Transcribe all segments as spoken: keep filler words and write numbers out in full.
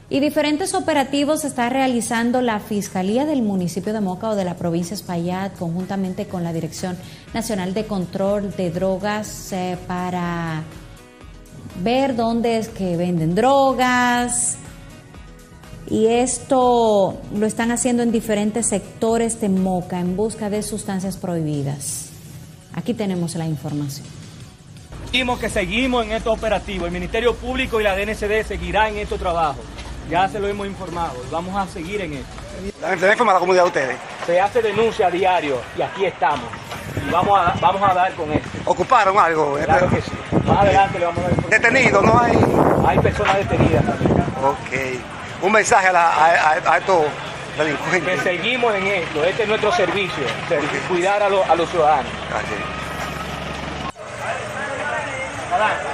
Y diferentes operativos está realizando la Fiscalía del municipio de Moca o de la provincia de Espaillat conjuntamente con la Dirección Nacional de Control de Drogas eh, para ver dónde es que venden drogas. Y esto lo están haciendo en diferentes sectores de Moca en busca de sustancias prohibidas. Aquí tenemos la información. Decimos que seguimos en estos operativos. El Ministerio Público y la D N C D seguirán en estos trabajos. Ya se lo hemos informado y vamos a seguir en esto. ¿Se ha informado a la comunidad de ustedes? Se hace denuncia a diario y aquí estamos. Y vamos a, vamos a dar con esto. ¿Ocuparon algo? Claro que sí. Más adelante le vamos a dar información. ¿Detenidos no hay? Hay personas detenidas también. Ok. Un mensaje a, la, a, a, a estos delincuentes. Que seguimos en esto. Este es nuestro servicio. Okay. Cuidar a, lo, a los ciudadanos. Gracias. Adelante.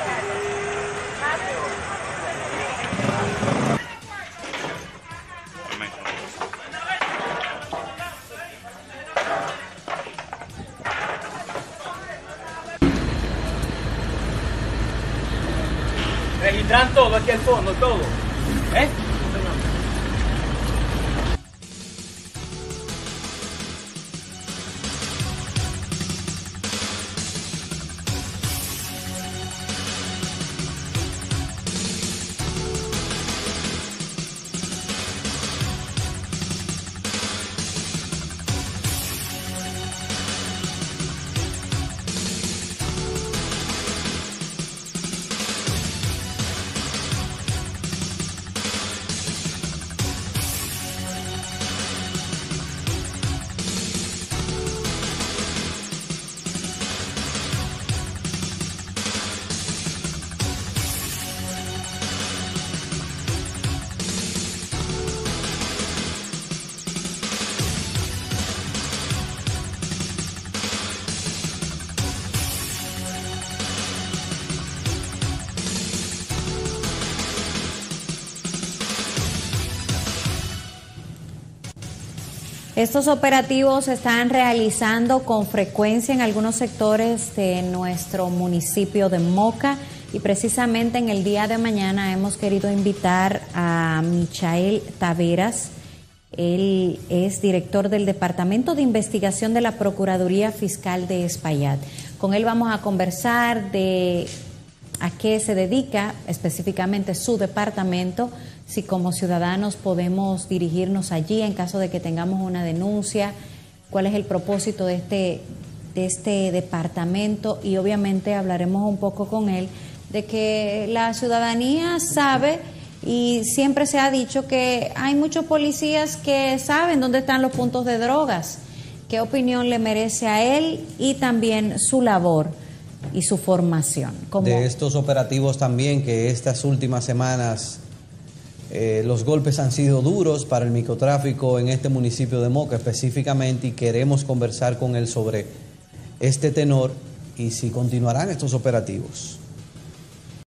Registran todo aquí al fondo, todo. ¿Eh? Estos operativos se están realizando con frecuencia en algunos sectores de nuestro municipio de Moca y precisamente en el día de mañana hemos querido invitar a Michael Taveras. Él es director del Departamento de Investigación de la Procuraduría Fiscal de Espaillat. Con él vamos a conversar de a qué se dedica específicamente su departamento, si como ciudadanos podemos dirigirnos allí en caso de que tengamos una denuncia, cuál es el propósito de este, de este departamento y obviamente hablaremos un poco con él de que la ciudadanía sabe y siempre se ha dicho que hay muchos policías que saben dónde están los puntos de drogas. ¿Qué opinión le merece a él y también su labor y su formación? Como de estos operativos también que estas últimas semanas eh, los golpes han sido duros para el microtráfico en este municipio de Moca específicamente y queremos conversar con él sobre este tenor y si continuarán estos operativos.